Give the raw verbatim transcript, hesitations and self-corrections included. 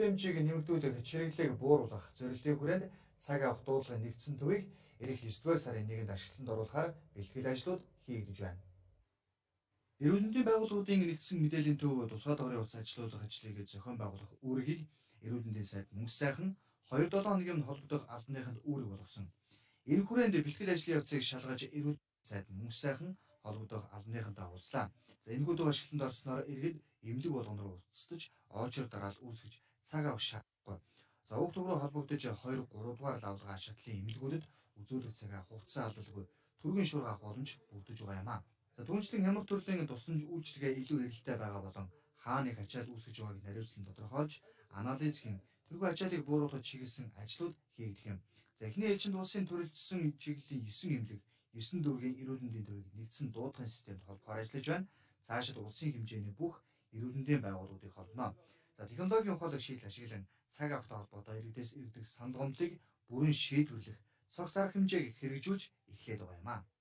хэмжээг нэмэгдүүлэх чирэглэлийг бууруулах зорилтын хүрээнд цаг авах дуудлага нэгдсэн төвийг ирэх есдүгээр сарын нэгэнд ашиглалтанд оруулахаар бэлтгэл ажлууд хийгдэж байна. Эрүүл мэндийн байгууллагуудын нэгдсэн мэдээллийн төв тусгай даврын утас ажилуулах ажлыг зохион байгуулах үүргийг эрүүл мэндийн сайд Мөнх сайхан хоёр долоо хоногийн холбогдох албаныханд үүрэг болгосон. Энэ хүрээнд бэлтгэл ажлын явцыг шалгаж эрүүл мэндийн сайд Мөнх сайхан холбогдох албаныхантай уулзлаа. За энэ хүдэг ашиглалтанд орсноор иргэд эмнэлэг болгоно руу уцтаж очор дараал үүсгэж цаг авах шаардлагагүй. За уг төв рүү холбогдож хоёр гурав дугаар лавлгаа шатлын эмнэлгүүдэд үзүүлэх цагаа хугацаа алдалгүй түргэн шуургах боломж бүрдэж байгаа юм а. За түүнчлэн ямар төрлийн тусламж үйлчилгээ илүү хэрэгтэй байгаа болон хаана их ачаал үүсгэж байгааг наривчлан тодорхойлж анализ хийн тэргүй ачаалыг бууруулах чиглэсэн ажлууд хийгдэх юм. За эхний ээлжинд улсын төрөлжсөн чиглэлийн есөн эмнэлэг есөн дүүргийн эрүүл мэндийн төвийг нэгдсэн дуудлагын системд холбохоор ажиллаж байна. Цаашид улсын хэмжээний бүх эрүүл мэндийн байгууллагуудыг холбоно. За технологийн ухаалаг шийдэл ашиглан цаг авахтай холбоотой иргэдээс ирдэг санал гомдлыг бүрэн шийдвэрлэх цогц арга хэмжээг хэрэгжүүлж эхлээд байгаа юм а.